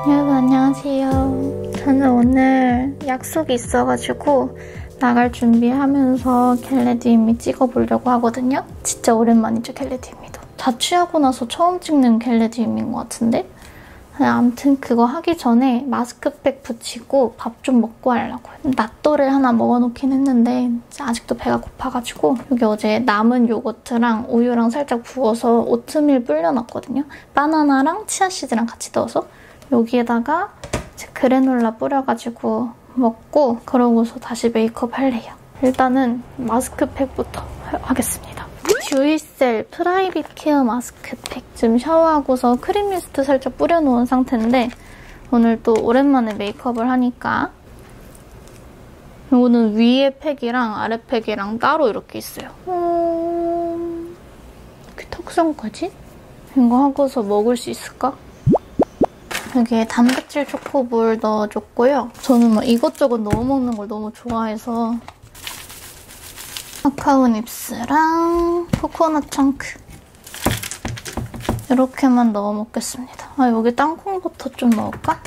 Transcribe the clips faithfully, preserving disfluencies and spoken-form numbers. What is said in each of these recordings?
여러분 안녕하세요. 저는 오늘 약속이 있어가지고 나갈 준비하면서 겟레디미 찍어보려고 하거든요. 진짜 오랜만이죠, 겟레디미도. 자취하고 나서 처음 찍는 겟레디미인 것 같은데? 아무튼 그거 하기 전에 마스크팩 붙이고 밥 좀 먹고 하려고요. 낫또를 하나 먹어놓긴 했는데 아직도 배가 고파가지고 여기 어제 남은 요거트랑 우유랑 살짝 부어서 오트밀 불려놨거든요. 바나나랑 치아씨드랑 같이 넣어서 여기에다가 그래놀라 뿌려가지고 먹고 그러고서 다시 메이크업 할래요. 일단은 마스크팩부터 하겠습니다. 듀이셀 프라이빗 케어 마스크팩. 지금 샤워하고서 크림 미스트 살짝 뿌려놓은 상태인데 오늘 또 오랜만에 메이크업을 하니까 이거는 위에 팩이랑 아래 팩이랑 따로 이렇게 있어요. 음... 이렇게 턱선까지? 이거 하고서 먹을 수 있을까? 여기에 단백질 초코볼 넣어줬고요. 저는 막 이것저것 넣어 먹는 걸 너무 좋아해서 카카오 닙스랑 코코넛 청크 이렇게만 넣어 먹겠습니다. 아, 여기 땅콩버터 좀 넣을까?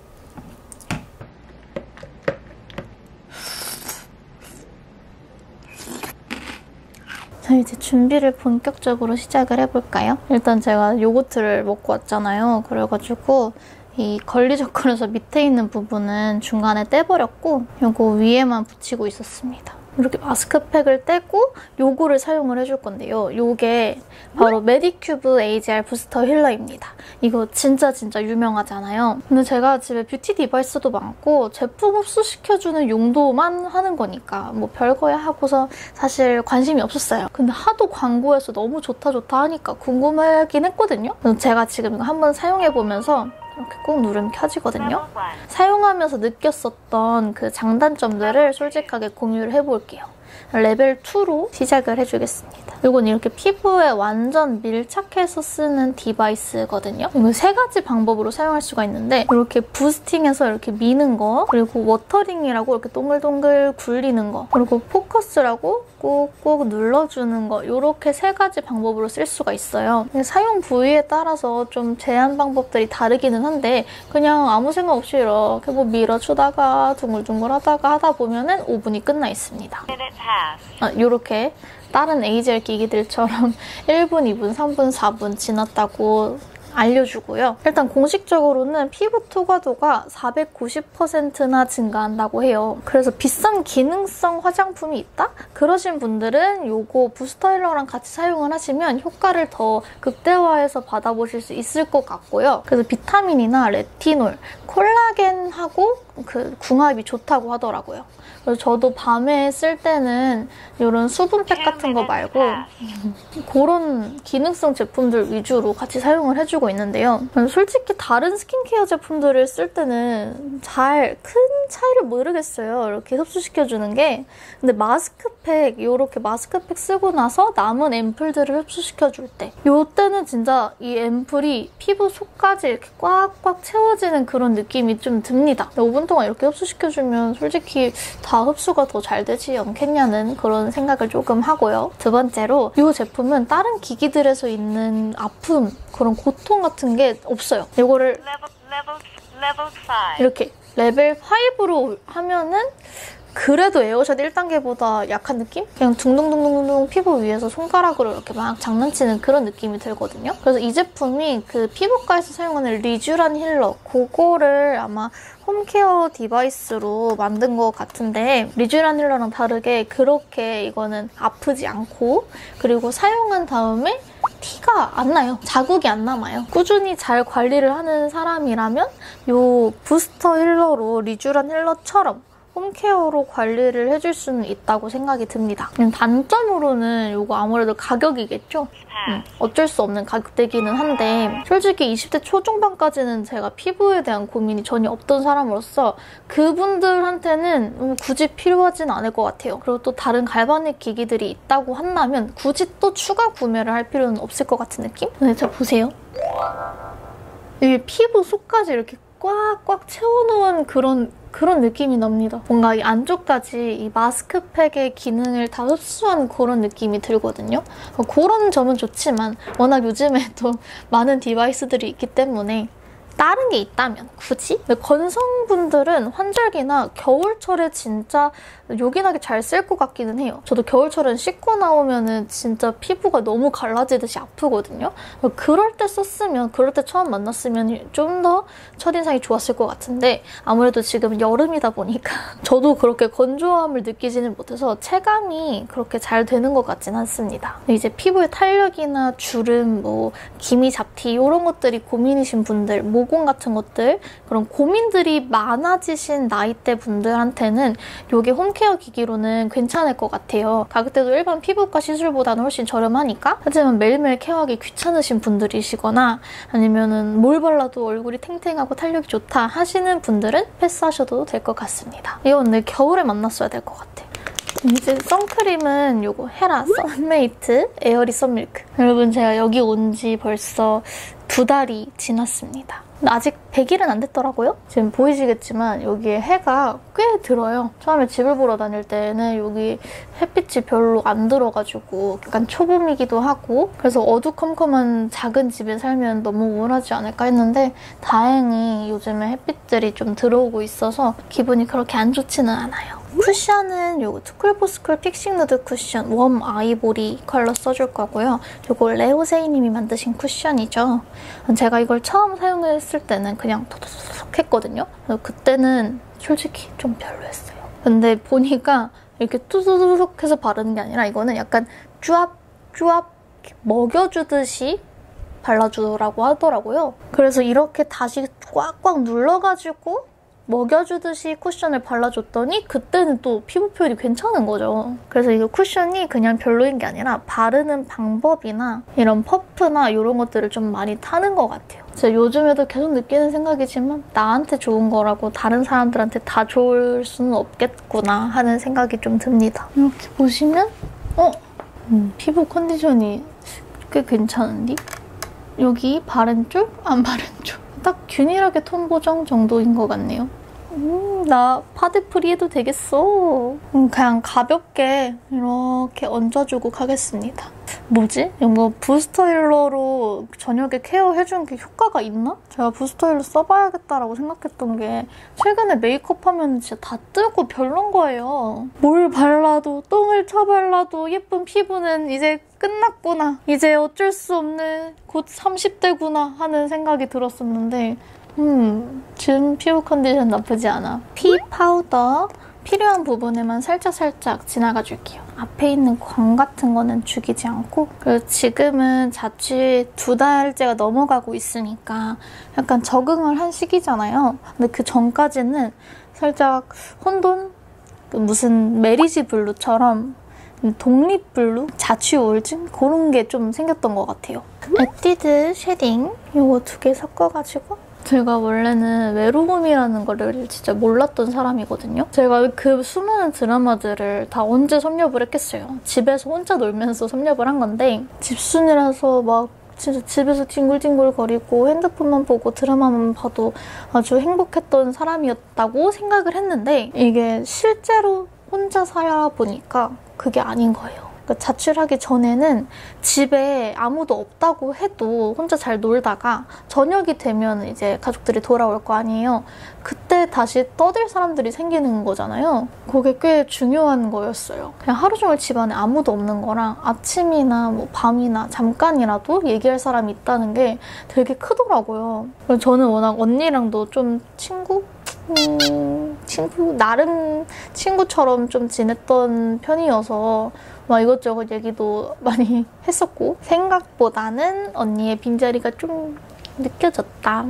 자, 이제 준비를 본격적으로 시작을 해볼까요? 일단 제가 요거트를 먹고 왔잖아요. 그래가지고 이 걸리적거려서 밑에 있는 부분은 중간에 떼버렸고 요거 위에만 붙이고 있었습니다. 이렇게 마스크팩을 떼고 요거를 사용을 해줄 건데요. 요게 바로 메디큐브 에이지알 부스터 힐러입니다. 이거 진짜 진짜 유명하잖아요. 근데 제가 집에 뷰티 디바이스도 많고 제품 흡수시켜주는 용도만 하는 거니까 뭐 별거야 하고서 사실 관심이 없었어요. 근데 하도 광고에서 너무 좋다 좋다 하니까 궁금하긴 했거든요. 그래서 제가 지금 이거 한번 사용해보면서 이렇게 꾹 누르면 켜지거든요. 사용하면서 느꼈었던 그 장단점들을 솔직하게 공유를 해볼게요. 레벨 이로 시작을 해주겠습니다. 이건 이렇게 피부에 완전 밀착해서 쓰는 디바이스거든요. 이거 세 가지 방법으로 사용할 수가 있는데 이렇게 부스팅해서 이렇게 미는 거, 그리고 워터링이라고 이렇게 동글동글 굴리는 거, 그리고 포커스라고 꾹꾹 눌러주는 거, 이렇게 세 가지 방법으로 쓸 수가 있어요. 사용 부위에 따라서 좀 제한 방법들이 다르기는 한데 그냥 아무 생각 없이 이렇게 뭐 밀어주다가 둥글둥글 하다가 하다 보면은 오 분이 끝나 있습니다. 아, 이렇게 다른 에이지알 기기들처럼 일 분, 이 분, 삼 분, 사 분 지났다고 알려주고요. 일단 공식적으로는 피부 투과도가 사백구십 퍼센트나 증가한다고 해요. 그래서 비싼 기능성 화장품이 있다? 그러신 분들은 이거 부스터 힐러랑 같이 사용을 하시면 효과를 더 극대화해서 받아보실 수 있을 것 같고요. 그래서 비타민이나 레티놀, 콜라겐하고 그 궁합이 좋다고 하더라고요. 그래서 저도 밤에 쓸 때는 이런 수분팩 같은 거 말고 그런 기능성 제품들 위주로 같이 사용을 해주고 있는데요. 솔직히 다른 스킨케어 제품들을 쓸 때는 잘 큰 차이를 모르겠어요. 이렇게 흡수시켜주는 게. 근데 마스크팩, 이렇게 마스크팩 쓰고 나서 남은 앰플들을 흡수시켜줄 때 이때는 진짜 이 앰플이 피부 속까지 이렇게 꽉꽉 채워지는 그런 느낌이 좀 듭니다. 오 분 동안 이렇게 흡수시켜주면 솔직히 다 흡수가 더 잘 되지 않겠냐는 그런 생각을 조금 하고요. 두 번째로 이 제품은 다른 기기들에서 있는 아픔, 그런 고통 같은 게 없어요. 이거를 이렇게 레벨 오로 하면은 그래도 에어샷 일 단계보다 약한 느낌? 그냥 둥둥둥둥둥 피부 위에서 손가락으로 이렇게 막 장난치는 그런 느낌이 들거든요. 그래서 이 제품이 그 피부과에서 사용하는 리쥬란 힐러, 그거를 아마 홈케어 디바이스로 만든 것 같은데 리쥬란 힐러랑 다르게 그렇게 이거는 아프지 않고 그리고 사용한 다음에 티가 안 나요. 자국이 안 남아요. 꾸준히 잘 관리를 하는 사람이라면 이 부스터 힐러로 리쥬란 힐러처럼 홈케어로 관리를 해줄 수는 있다고 생각이 듭니다. 단점으로는 이거 아무래도 가격이겠죠? 음, 어쩔 수 없는 가격대기는 한데 솔직히 이십 대 초중반까지는 제가 피부에 대한 고민이 전혀 없던 사람으로서 그분들한테는 굳이 필요하진 않을 것 같아요. 그리고 또 다른 갈바닉 기기들이 있다고 한다면 굳이 또 추가 구매를 할 필요는 없을 것 같은 느낌? 근데 자 보세요. 이게 피부 속까지 이렇게 꽉꽉 채워놓은 그런 그런 느낌이 납니다. 뭔가 이 안쪽까지 이 마스크팩의 기능을 다 흡수한 그런 느낌이 들거든요. 그런 점은 좋지만 워낙 요즘에 또 많은 디바이스들이 있기 때문에 다른 게 있다면 굳이? 근데 건성분들은 환절기나 겨울철에 진짜 요긴하게 잘 쓸 것 같기는 해요. 저도 겨울철은 씻고 나오면은 진짜 피부가 너무 갈라지듯이 아프거든요. 그럴 때 썼으면, 그럴 때 처음 만났으면 좀 더 첫인상이 좋았을 것 같은데 아무래도 지금 여름이다 보니까 저도 그렇게 건조함을 느끼지는 못해서 체감이 그렇게 잘 되는 것 같진 않습니다. 이제 피부에 탄력이나 주름, 뭐 기미 잡티 이런 것들이 고민이신 분들, 모공 같은 것들, 그런 고민들이 많아지신 나이대 분들한테는 이게 홈케어 기기로는 괜찮을 것 같아요. 가격대도 일반 피부과 시술보다는 훨씬 저렴하니까. 하지만 매일매일 케어하기 귀찮으신 분들이시거나 아니면은 뭘 발라도 얼굴이 탱탱하고 탄력이 좋다 하시는 분들은 패스하셔도 될 것 같습니다. 이건 내 겨울에 만났어야 될 것 같아. 이제 선크림은 요거 헤라 선메이트 에어리 선밀크. 여러분 제가 여기 온 지 벌써 두 달이 지났습니다. 아직 백 일은 안 됐더라고요. 지금 보이시겠지만 여기에 해가 꽤 들어요. 처음에 집을 보러 다닐 때는 여기 햇빛이 별로 안 들어가지고 약간 초봄이기도 하고 그래서 어두컴컴한 작은 집에 살면 너무 우울하지 않을까 했는데 다행히 요즘에 햇빛들이 좀 들어오고 있어서 기분이 그렇게 안 좋지는 않아요. 쿠션은 요거 투쿨포스쿨 픽싱 누드 쿠션 웜 아이보리 컬러 써줄 거고요. 요거 레오세이님이 만드신 쿠션이죠. 제가 이걸 처음 사용했을 때는 그냥 토토톡 했거든요. 그때는 솔직히 좀 별로였어요. 근데 보니까 이렇게 뚜두둑 해서 바르는 게 아니라 이거는 약간 쭈압쭈압 먹여주듯이 발라주라고 하더라고요. 그래서 이렇게 다시 꽉꽉 눌러가지고 먹여주듯이 쿠션을 발라줬더니 그때는 또 피부 표현이 괜찮은 거죠. 그래서 이거 쿠션이 그냥 별로인 게 아니라 바르는 방법이나 이런 퍼프나 이런 것들을 좀 많이 타는 것 같아요. 제가 요즘에도 계속 느끼는 생각이지만 나한테 좋은 거라고 다른 사람들한테 다 좋을 수는 없겠구나 하는 생각이 좀 듭니다. 이렇게 보시면 어? 음, 피부 컨디션이 꽤 괜찮은데? 여기 바른 쪽, 안 바른 쪽. 딱 균일하게 톤 보정 정도인 것 같네요. 음, 나 파데 프리 해도 되겠어. 음, 그냥 가볍게 이렇게 얹어주고 가겠습니다. 뭐지? 이거 부스터 힐러로 저녁에 케어해주는 게 효과가 있나? 제가 부스터 힐러 써봐야겠다라고 생각했던 게 최근에 메이크업하면 진짜 다 뜨고 별론 거예요. 뭘 발라도 똥을 쳐 발라도 예쁜 피부는 이제 끝났구나. 이제 어쩔 수 없는 곧 삼십 대구나 하는 생각이 들었었는데 음, 지금 피부 컨디션 나쁘지 않아. 피 파우더 필요한 부분에만 살짝살짝 지나가줄게요. 앞에 있는 광 같은 거는 죽이지 않고 그리고 지금은 자취 두 달째가 넘어가고 있으니까 약간 적응을 한 시기잖아요. 근데 그 전까지는 살짝 혼돈? 무슨 메리지 블루처럼 독립블루? 자취 우울증? 그런 게 좀 생겼던 것 같아요. 에뛰드 쉐딩 이거 두 개 섞어가지고 제가 원래는 외로움이라는 거를 진짜 몰랐던 사람이거든요. 제가 그 수많은 드라마들을 다 언제 섭렵을 했겠어요. 집에서 혼자 놀면서 섭렵을 한 건데 집순이라서 막 진짜 집에서 뒹굴뒹굴거리고 핸드폰만 보고 드라마만 봐도 아주 행복했던 사람이었다고 생각을 했는데 이게 실제로 혼자 살아보니까 그게 아닌 거예요. 그러니까 자취를 하기 전에는 집에 아무도 없다고 해도 혼자 잘 놀다가 저녁이 되면 이제 가족들이 돌아올 거 아니에요. 그때 다시 떠들 사람들이 생기는 거잖아요. 그게 꽤 중요한 거였어요. 그냥 하루 종일 집안에 아무도 없는 거랑 아침이나 뭐 밤이나 잠깐이라도 얘기할 사람이 있다는 게 되게 크더라고요. 그리고 저는 워낙 언니랑도 좀 친구? 음, 친구, 나름 친구처럼 좀 지냈던 편이어서 막 이것저것 얘기도 많이 했었고 생각보다는 언니의 빈자리가 좀 느껴졌다.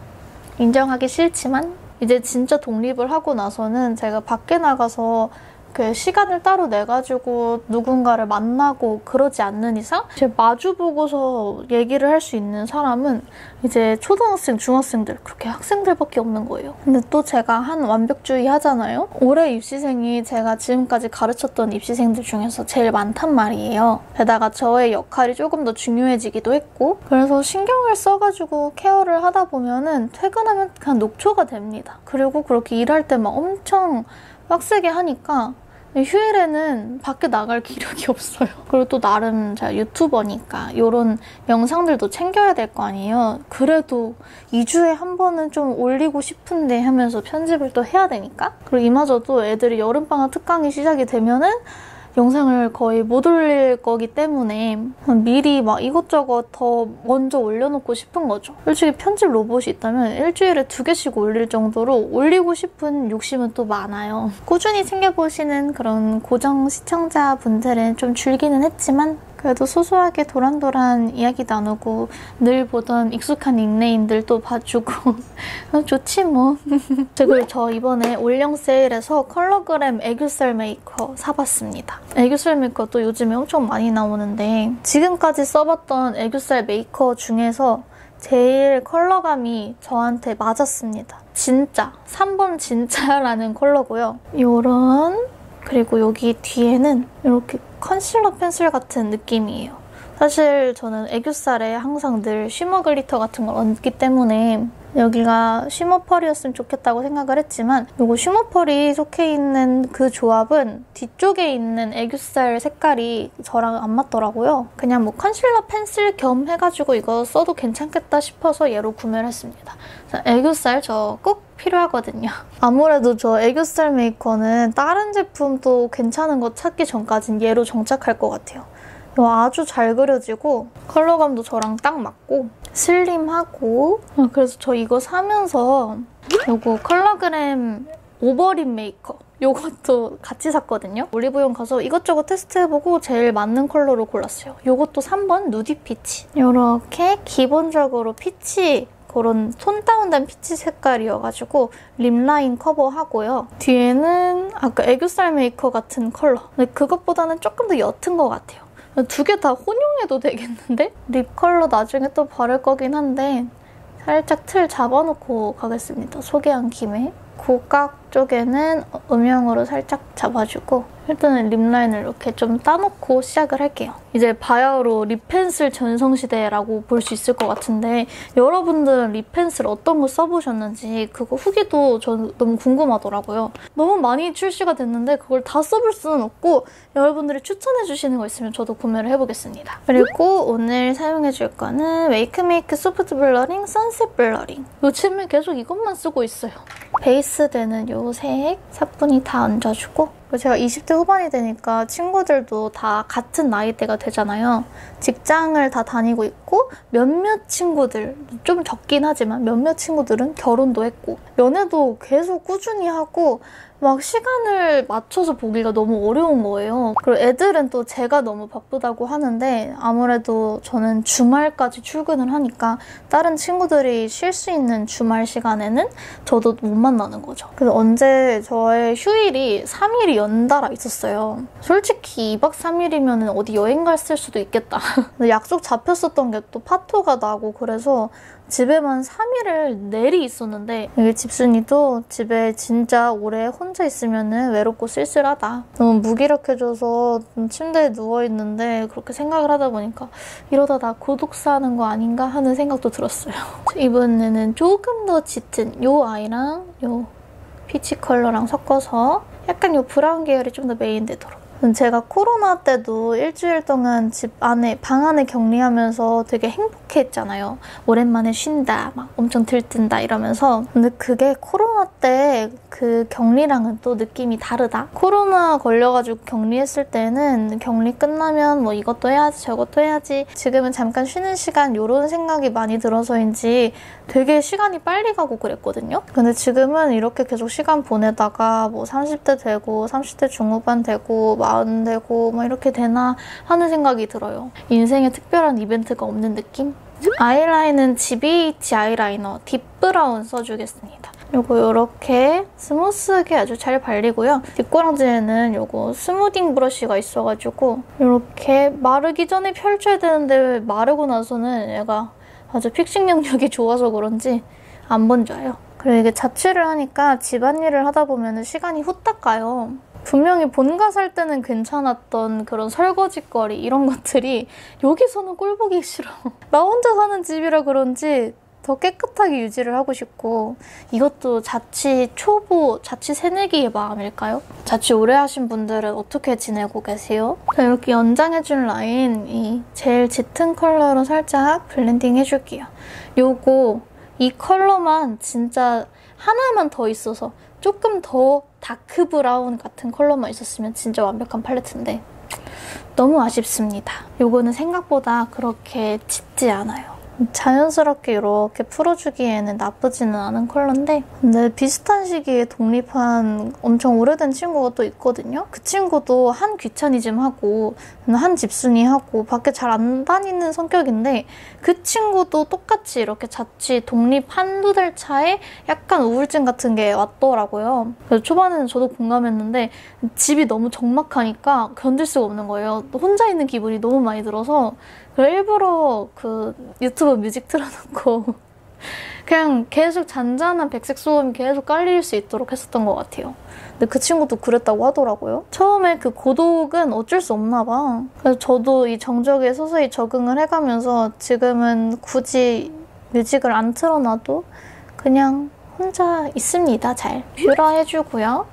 인정하기 싫지만 이제 진짜 독립을 하고 나서는 제가 밖에 나가서 그 시간을 따로 내가지고 누군가를 만나고 그러지 않는 이상 제 마주보고서 얘기를 할 수 있는 사람은 이제 초등학생, 중학생들 그렇게 학생들밖에 없는 거예요. 근데 또 제가 한 완벽주의 하잖아요. 올해 입시생이 제가 지금까지 가르쳤던 입시생들 중에서 제일 많단 말이에요. 게다가 저의 역할이 조금 더 중요해지기도 했고 그래서 신경을 써가지고 케어를 하다 보면은 퇴근하면 그냥 녹초가 됩니다. 그리고 그렇게 일할 때 막 엄청 빡세게 하니까 휴일에는 밖에 나갈 기력이 없어요. 그리고 또 나름 제가 유튜버니까 이런 영상들도 챙겨야 될 거 아니에요. 그래도 이 주에 한 번은 좀 올리고 싶은데 하면서 편집을 또 해야 되니까. 그리고 이마저도 애들이 여름방학 특강이 시작이 되면은 영상을 거의 못 올릴 거기 때문에 미리 막 이것저것 더 먼저 올려놓고 싶은 거죠. 솔직히 편집 로봇이 있다면 일주일에 두 개씩 올릴 정도로 올리고 싶은 욕심은 또 많아요. 꾸준히 챙겨보시는 그런 고정 시청자분들은 좀 줄기는 했지만 그래도 소소하게 도란도란 이야기 나누고 늘 보던 익숙한 닉네임들도 봐주고 좋지 뭐. 그리고 저 이번에 올영 세일에서 컬러그램 애교살 메이커 사봤습니다. 애교살 메이커도 요즘에 엄청 많이 나오는데 지금까지 써봤던 애교살 메이커 중에서 제일 컬러감이 저한테 맞았습니다. 진짜 삼 번 진짜라는 컬러고요. 요런 그리고 여기 뒤에는 이렇게 컨실러 펜슬 같은 느낌이에요. 사실 저는 애교살에 항상 늘 쉬머 글리터 같은 걸 얹기 때문에 여기가 쉬머 펄이었으면 좋겠다고 생각을 했지만 이거 쉬머 펄이 속해 있는 그 조합은 뒤쪽에 있는 애교살 색깔이 저랑 안 맞더라고요. 그냥 뭐 컨실러 펜슬 겸 해가지고 이거 써도 괜찮겠다 싶어서 얘로 구매를 했습니다. 애교살 저 꼭 필요하거든요. 아무래도 저 애교살 메이커는 다른 제품도 괜찮은 거 찾기 전까진 얘로 정착할 것 같아요. 이거 아주 잘 그려지고 컬러감도 저랑 딱 맞고 슬림하고 그래서 저 이거 사면서 이거 컬러그램 오버립 메이커 이것도 같이 샀거든요. 올리브영 가서 이것저것 테스트해보고 제일 맞는 컬러로 골랐어요. 이것도 삼 번 누디 피치. 이렇게 기본적으로 피치 그런 톤 다운된 피치 색깔이어가지고 립라인 커버하고요. 뒤에는 아까 애교살 메이커 같은 컬러. 근데 그것보다는 조금 더 옅은 것 같아요. 두 개 다 혼용해도 되겠는데? 립 컬러 나중에 또 바를 거긴 한데 살짝 틀 잡아놓고 가겠습니다. 소개한 김에. 고각 쪽에는 음영으로 살짝 잡아주고 일단은 립라인을 이렇게 좀 따놓고 시작을 할게요. 이제 바야흐로 립펜슬 전성시대라고 볼 수 있을 것 같은데 여러분들은 립펜슬 어떤 거 써보셨는지 그거 후기도 전 너무 궁금하더라고요. 너무 많이 출시가 됐는데 그걸 다 써볼 수는 없고 여러분들이 추천해주시는 거 있으면 저도 구매를 해보겠습니다. 그리고 오늘 사용해줄 거는 웨이크메이크 소프트 블러링, 선셋 블러링. 요즘에 계속 이것만 쓰고 있어요. 베이스 되는 요 색 사뿐히 다 얹어주고 제가 이십 대 후반이 되니까 친구들도 다 같은 나이대가 되잖아요. 직장을 다 다니고 있고 몇몇 친구들, 좀 적긴 하지만 몇몇 친구들은 결혼도 했고 연애도 계속 꾸준히 하고 막 시간을 맞춰서 보기가 너무 어려운 거예요. 그리고 애들은 또 제가 너무 바쁘다고 하는데 아무래도 저는 주말까지 출근을 하니까 다른 친구들이 쉴 수 있는 주말 시간에는 저도 못 만나는 거죠. 그래서 언제 저의 휴일이 삼 일이 연달아 있었어요. 솔직히 이 박 삼 일이면 어디 여행 갔을 수도 있겠다. 근데 약속 잡혔었던 게 또 파토가 나고 그래서 집에만 삼 일을 내리 있었는데 이게 집순이도 집에 진짜 오래 혼자 있으면 외롭고 쓸쓸하다. 너무 무기력해져서 침대에 누워있는데 그렇게 생각을 하다 보니까 이러다 나 고독사하는 거 아닌가 하는 생각도 들었어요. 이번에는 조금 더 짙은 이 아이랑 이 피치 컬러랑 섞어서 약간 이 브라운 계열이 좀 더 메인되도록. 제가 코로나 때도 일주일 동안 집 안에, 방 안에 격리하면서 되게 행복해했잖아요. 오랜만에 쉰다, 막 엄청 들뜬다 이러면서. 근데 그게 코로나 때 그 격리랑은 또 느낌이 다르다. 코로나 걸려가지고 격리했을 때는 격리 끝나면 뭐 이것도 해야지 저것도 해야지 지금은 잠깐 쉬는 시간 이런 생각이 많이 들어서인지 되게 시간이 빨리 가고 그랬거든요. 근데 지금은 이렇게 계속 시간 보내다가 뭐 삼십 대 되고 삼십 대 중후반 되고 마흔 되고 막 이렇게 되나 하는 생각이 들어요. 인생에 특별한 이벤트가 없는 느낌? 아이라인은 지비에이치 아이라이너 딥 브라운 써주겠습니다. 요거 이렇게 스무스하게 아주 잘 발리고요. 뒷꼬랑지에는 요거 스무딩 브러쉬가 있어가지고 이렇게 마르기 전에 펼쳐야 되는데 마르고 나서는 얘가 아주 픽싱 능력이 좋아서 그런지 안 번져요. 그리고 이게 자취를 하니까 집안일을 하다 보면 시간이 후딱 가요. 분명히 본가 살 때는 괜찮았던 그런 설거지거리 이런 것들이 여기서는 꼴보기 싫어. 나 혼자 사는 집이라 그런지 더 깨끗하게 유지를 하고 싶고 이것도 자취 초보, 자취 새내기의 마음일까요? 자취 오래 하신 분들은 어떻게 지내고 계세요? 이렇게 연장해준 라인 이 제일 짙은 컬러로 살짝 블렌딩 해줄게요. 요거 이 컬러만 진짜 하나만 더 있어서 조금 더 다크 브라운 같은 컬러만 있었으면 진짜 완벽한 팔레트인데 너무 아쉽습니다. 요거는 생각보다 그렇게 짙지 않아요. 자연스럽게 이렇게 풀어주기에는 나쁘지는 않은 컬러인데 근데 비슷한 시기에 독립한 엄청 오래된 친구가 또 있거든요. 그 친구도 한 귀차니즘하고 한 집순이하고 밖에 잘 안 다니는 성격인데 그 친구도 똑같이 이렇게 자취 독립 한두 달 차에 약간 우울증 같은 게 왔더라고요. 그래서 초반에는 저도 공감했는데 집이 너무 적막하니까 견딜 수가 없는 거예요. 혼자 있는 기분이 너무 많이 들어서 그래서 일부러 그 유튜브 뮤직 틀어놓고 그냥 계속 잔잔한 백색 소음이 계속 깔릴 수 있도록 했었던 것 같아요. 근데 그 친구도 그랬다고 하더라고요. 처음에 그 고독은 어쩔 수 없나 봐. 그래서 저도 이 정적에 서서히 적응을 해가면서 지금은 굳이 뮤직을 안 틀어놔도 그냥 혼자 있습니다, 잘. 뷰러 해주고요.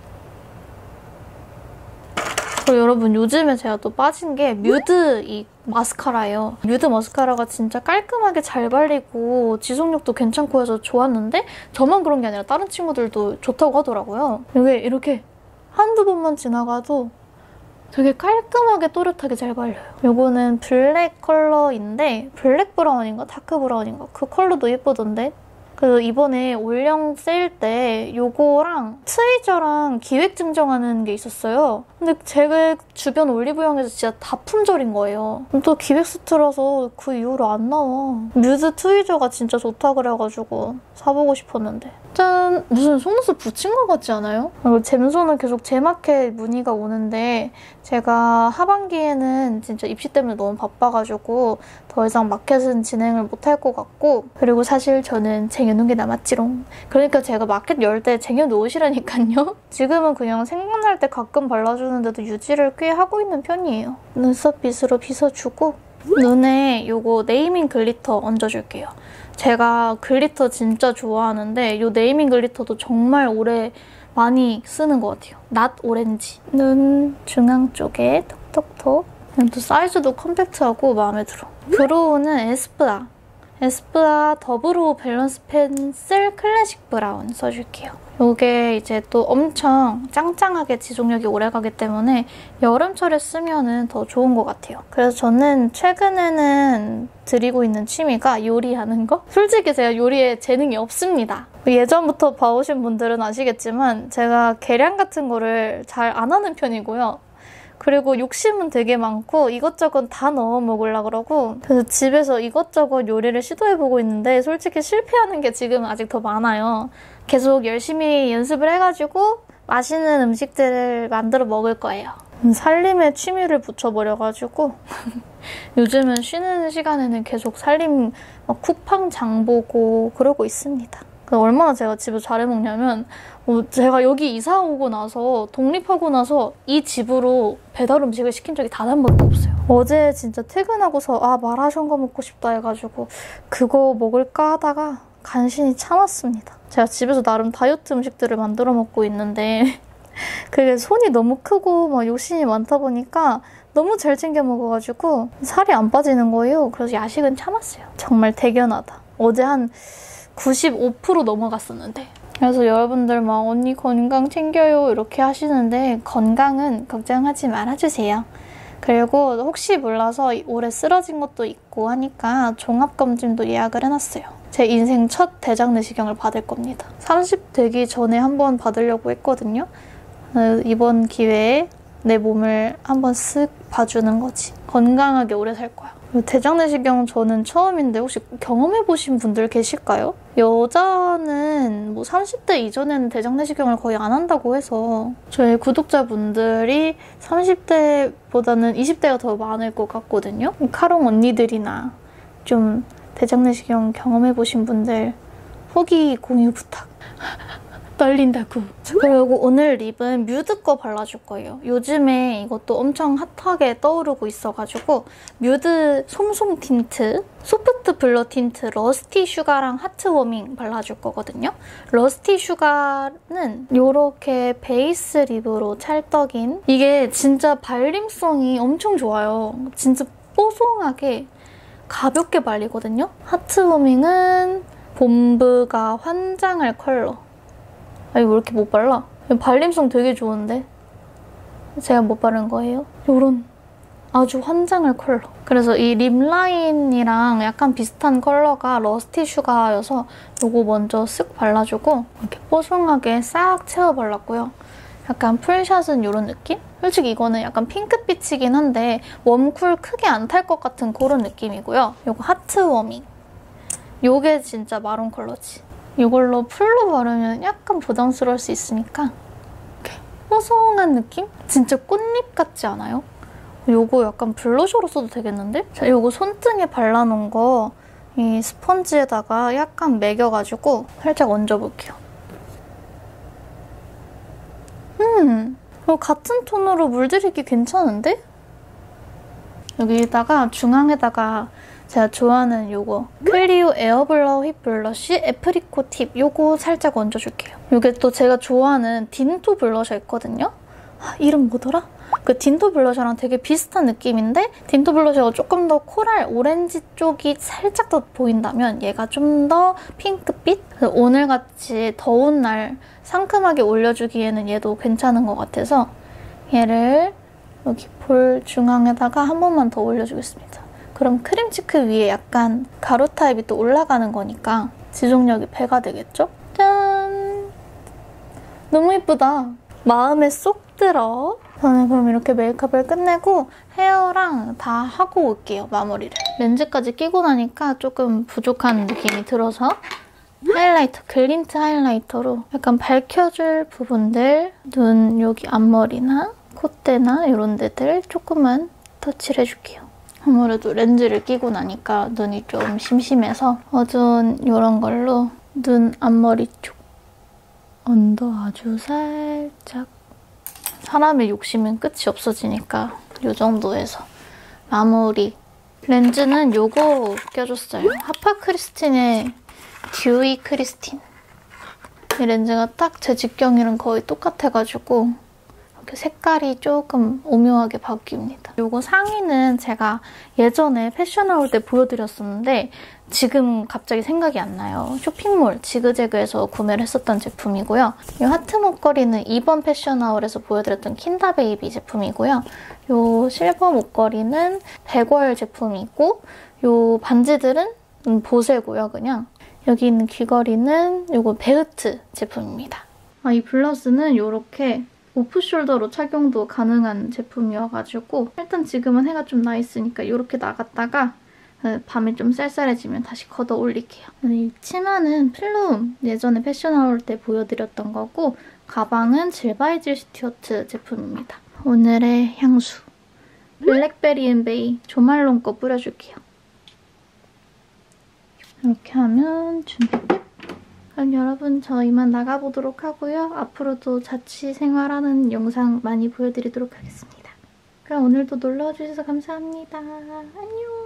그리고 여러분 요즘에 제가 또 빠진 게 뮤드 이 마스카라예요. 뮤드 마스카라가 진짜 깔끔하게 잘 발리고 지속력도 괜찮고 해서 좋았는데 저만 그런 게 아니라 다른 친구들도 좋다고 하더라고요. 이게 이렇게 한두 번만 지나가도 되게 깔끔하게 또렷하게 잘 발려요. 이거는 블랙 컬러인데 블랙 브라운인가 다크 브라운인가 그 컬러도 예쁘던데 그래서 이번에 올영 세일 때 요거랑 트위저랑 기획 증정하는 게 있었어요. 근데 제 주변 올리브영에서 진짜 다 품절인 거예요. 또 기획 세트라서 그 이후로 안 나와. 뮤드 트위저가 진짜 좋다 그래가지고 사보고 싶었는데 짠! 무슨 속눈썹 붙인 것 같지 않아요? 그리고 잼소는 계속 제마켓 문의가 오는데 제가 하반기에는 진짜 입시 때문에 너무 바빠가지고 더 이상 마켓은 진행을 못할 것 같고 그리고 사실 저는 쟁여놓은 게 남았지롱. 그러니까 제가 마켓 열 때 쟁여놓으시라니까요. 지금은 그냥 생각날 때 가끔 발라주는데도 유지를 꽤 하고 있는 편이에요. 눈썹 빗으로 빗어주고 눈에 요거 네이밍 글리터 얹어줄게요. 제가 글리터 진짜 좋아하는데 이 네이밍 글리터도 정말 오래 많이 쓰는 것 같아요. 낫 오렌지. 눈 중앙 쪽에 톡톡톡. 또 사이즈도 컴팩트하고 마음에 들어. 브로우는 에스쁘아. 에스쁘아 더브로우 밸런스 펜슬 클래식 브라운 써줄게요. 이게 이제 또 엄청 짱짱하게 지속력이 오래가기 때문에 여름철에 쓰면 더 좋은 것 같아요. 그래서 저는 최근에는 들이고 있는 취미가 요리하는 거? 솔직히 제가 요리에 재능이 없습니다. 예전부터 봐오신 분들은 아시겠지만 제가 계량 같은 거를 잘 안 하는 편이고요. 그리고 욕심은 되게 많고 이것저것 다 넣어 먹으려고 그러고 그래서 집에서 이것저것 요리를 시도해보고 있는데 솔직히 실패하는 게 지금 아직 더 많아요. 계속 열심히 연습을 해가지고 맛있는 음식들을 만들어 먹을 거예요. 살림에 취미를 붙여버려가지고 요즘은 쉬는 시간에는 계속 살림 막 쿠팡 장 보고 그러고 있습니다. 얼마나 제가 집에서 잘해먹냐면 어, 제가 여기 이사 오고 나서 독립하고 나서 이 집으로 배달 음식을 시킨 적이 단 한 번도 없어요. 어제 진짜 퇴근하고서 아 마라샹궈 먹고 싶다 해가지고 그거 먹을까 하다가 간신히 참았습니다. 제가 집에서 나름 다이어트 음식들을 만들어 먹고 있는데 그게 손이 너무 크고 막 욕심이 많다 보니까 너무 잘 챙겨 먹어가지고 살이 안 빠지는 거예요. 그래서 야식은 참았어요. 정말 대견하다. 어제 한 구십오 퍼센트 넘어갔었는데 그래서 여러분들 막 언니 건강 챙겨요 이렇게 하시는데 건강은 걱정하지 말아주세요. 그리고 혹시 몰라서 올해 쓰러진 것도 있고 하니까 종합검진도 예약을 해놨어요. 제 인생 첫 대장 내시경을 받을 겁니다. 삼십 되기 전에 한번 받으려고 했거든요. 이번 기회에 내 몸을 한번 쓱 봐주는 거지. 건강하게 오래 살 거야. 대장 내시경 저는 처음인데 혹시 경험해보신 분들 계실까요? 여자는 뭐 삼십 대 이전에는 대장 내시경을 거의 안 한다고 해서 저희 구독자분들이 삼십 대보다는 이십 대가 더 많을 것 같거든요. 카롱 언니들이나 좀 대장 내시경 경험해보신 분들 후기 공유 부탁. 떨린다고. 그리고 오늘 립은 뮤드 거 발라줄 거예요. 요즘에 이것도 엄청 핫하게 떠오르고 있어가지고 뮤드 솜솜 틴트, 소프트 블러 틴트 러스티 슈가랑 하트 워밍 발라줄 거거든요. 러스티 슈가는 이렇게 베이스 립으로 찰떡인, 이게 진짜 발림성이 엄청 좋아요. 진짜 뽀송하게 가볍게 발리거든요. 하트 워밍은 봄브가 환장할 컬러. 아니 왜 이렇게 못 발라? 발림성 되게 좋은데? 제가 못 바른 거예요? 요런 아주 환장할 컬러. 그래서 이 립 라인이랑 약간 비슷한 컬러가 러스티 슈가여서 요거 먼저 쓱 발라주고 이렇게 뽀송하게 싹 채워 발랐고요. 약간 풀샷은 요런 느낌? 솔직히 이거는 약간 핑크빛이긴 한데 웜쿨 크게 안 탈 것 같은 그런 느낌이고요. 요거 하트 워밍. 요게 진짜 마론 컬러지. 이걸로 풀로 바르면 약간 부담스러울 수 있으니까 이렇게 뽀송한 느낌? 진짜 꽃잎 같지 않아요? 요거 약간 블러셔로 써도 되겠는데? 자, 요거 손등에 발라놓은 거 이 스펀지에다가 약간 매겨가지고 살짝 얹어볼게요. 음, 이거 같은 톤으로 물들이기 괜찮은데? 여기다가 중앙에다가 제가 좋아하는 요거 클리오 에어블러 힙 블러쉬 애프리코 팁, 요거 살짝 얹어줄게요. 요게 또 제가 좋아하는 딘토 블러셔 있거든요? 아, 이름 뭐더라? 그 딘토 블러셔랑 되게 비슷한 느낌인데 딘토 블러셔가 조금 더 코랄 오렌지 쪽이 살짝 더 보인다면 얘가 좀 더 핑크빛? 오늘같이 더운 날 상큼하게 올려주기에는 얘도 괜찮은 것 같아서 얘를 여기 볼 중앙에다가 한 번만 더 올려주겠습니다. 그럼 크림치크 위에 약간 가루 타입이 또 올라가는 거니까 지속력이 배가 되겠죠? 짠! 너무 예쁘다. 마음에 쏙 들어. 저는 그럼 이렇게 메이크업을 끝내고 헤어랑 다 하고 올게요, 마무리를. 렌즈까지 끼고 나니까 조금 부족한 느낌이 들어서 하이라이터, 글린트 하이라이터로 약간 밝혀줄 부분들, 눈 여기 앞머리나 콧대나 이런 데들 조금만 터치를 해줄게요. 아무래도 렌즈를 끼고 나니까 눈이 좀 심심해서 어두운 이런 걸로 눈 앞머리 쪽 언더 아주 살짝. 사람의 욕심은 끝이 없어지니까 이 정도에서 마무리. 렌즈는 요거 껴줬어요. 하파 크리스틴의 듀이 크리스틴. 이 렌즈가 딱 제 직경이랑 거의 똑같아가지고 이렇게 색깔이 조금 오묘하게 바뀝니다. 요거 상의는 제가 예전에 패션 나올 때 보여드렸었는데 지금 갑자기 생각이 안 나요. 쇼핑몰 지그재그에서 구매를 했었던 제품이고요. 이 하트 목걸이는 이번 패션 아울에서 보여드렸던 킨다베이비 제품이고요. 이 실버 목걸이는 백월 제품이고 이 반지들은 보세고요, 그냥. 여기 있는 귀걸이는 이거 베흐트 제품입니다. 아, 이 블러스는 이렇게 오프숄더로 착용도 가능한 제품이어가지고 일단 지금은 해가 좀 나 있으니까 이렇게 나갔다가 밤에 좀 쌀쌀해지면 다시 걷어 올릴게요. 이 치마는 플룸 예전에 패션 아울 때 보여드렸던 거고 가방은 질바이질 스튜어트 제품입니다. 오늘의 향수 블랙베리 앤 베이 조말론 거 뿌려줄게요. 이렇게 하면 준비 끝! 그럼 여러분 저 이만 나가보도록 하고요. 앞으로도 자취 생활하는 영상 많이 보여드리도록 하겠습니다. 그럼 오늘도 놀러와주셔서 감사합니다. 안녕!